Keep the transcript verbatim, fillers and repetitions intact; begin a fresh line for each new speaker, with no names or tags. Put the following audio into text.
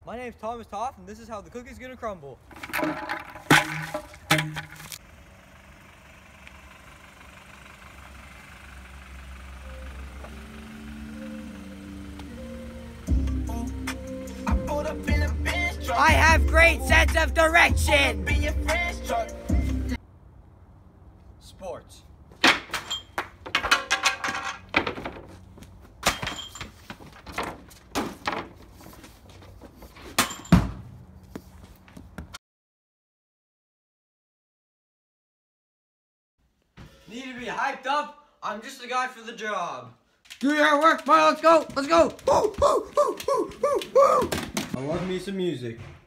My name's Thomas Toth, and this is how the cookie's gonna crumble.
I have great sense of direction!
Sports. Need to be hyped up? I'm just the guy for the job.
Do your work, boy, let's go, let's go! Woo, woo, woo, woo, woo, woo.
I love me some music.